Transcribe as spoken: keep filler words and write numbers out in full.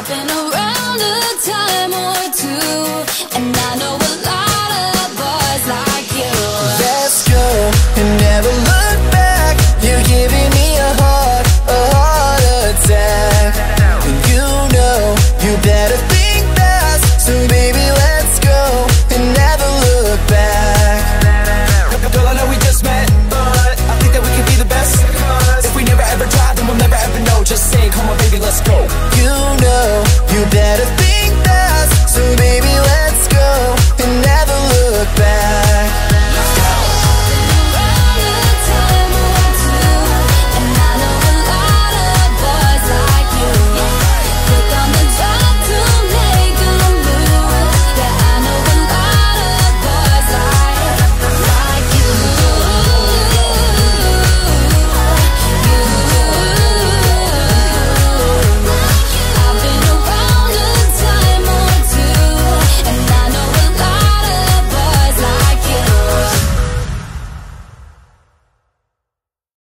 I've been around a time or two, and I know a lot of boys like you. Let's go and never look back. You're giving me a heart, a heart attack. And you know you better think fast. So baby, let's go and never look back. Girl, I know we just met, but I think that we could be the best. If we never ever try, then we'll never ever know. Just say, come on baby, let's go. You know you better think